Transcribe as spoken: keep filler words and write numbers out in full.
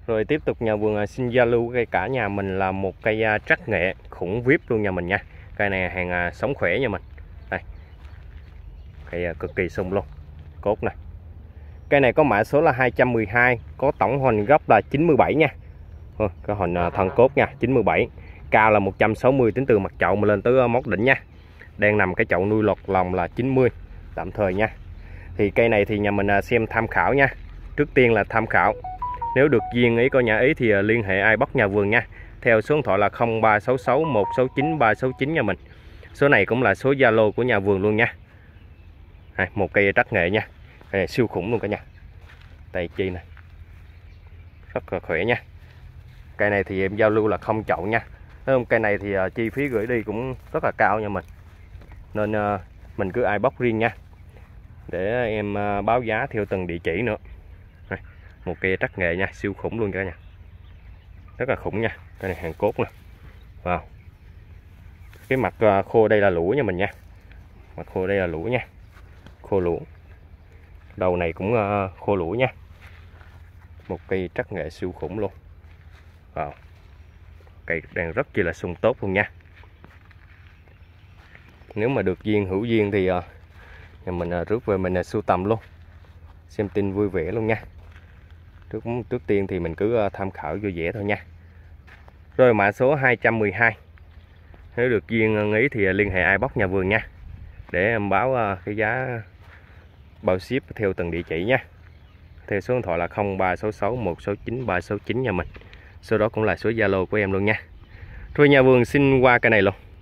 Rồi tiếp tục nhà vườn xin giao lưu cây cả nhà mình là một cây trắc nghệ khủng vip luôn nhà mình nha. Cây này hàng sống khỏe nha mình. Đây. Cây cực kỳ sung luôn. Cốt này. Cây này có mã số là hai trăm mười hai, có tổng hoành gốc là chín mươi bảy nha. Thôi, cái hoành thân cốt nha, chín mươi bảy. Cao là một trăm sáu mươi tính từ mặt chậu mà lên tới móc đỉnh nha. Đang nằm cái chậu nuôi lọt lòng là chín mươi tạm thời nha. Thì cây này thì nhà mình xem tham khảo nha. Trước tiên là tham khảo. Nếu được duyên ý có nhà ý thì liên hệ ai bắt nhà vườn nha. Theo số điện thoại là không ba sáu sáu một sáu chín ba sáu chín nha mình. Số này cũng là số Zalo của nhà vườn luôn nha. Đây, một cây trắc nghệ nha. Cây này siêu khủng luôn cả nhà. Tay chi này. Rất là khỏe nha. Cây này thì em giao lưu là không chậu nha. Thấy không? Cây này thì uh, chi phí gửi đi cũng rất là cao nha mình. Nên uh, mình cứ ai bóc riêng nha. Để em uh, báo giá theo từng địa chỉ nữa. Đây, một cây trắc nghệ nha, siêu khủng luôn cả nhà. Rất là khủng nha. Cây này hàng cốt nè. Wow. Cái mặt uh, khô đây là lũa nha mình nha. Mặt khô đây là lũa nha. Khô lũa. Đầu này cũng uh, khô lũa nha. Một cây trắc nghệ siêu khủng luôn. Wow. Cây đang rất chi là sung tốt luôn nha. Nếu mà được duyên hữu duyên thì uh, nhà mình uh, rước về mình uh, sưu tầm luôn. Xem tin vui vẻ luôn nha. Trước trước tiên thì mình cứ uh, tham khảo vui vẻ thôi nha. Rồi mã số hai trăm mười hai. Nếu được duyên uh, ý thì uh, liên hệ ai bóc nhà vườn nha. Để em báo uh, cái giá bao ship theo từng địa chỉ nha. Theo số điện thoại là không ba sáu sáu một sáu chín ba sáu chín nhà mình. Sau đó cũng là số Zalo của em luôn nha. Rồi nhà vườn xin qua cây này luôn.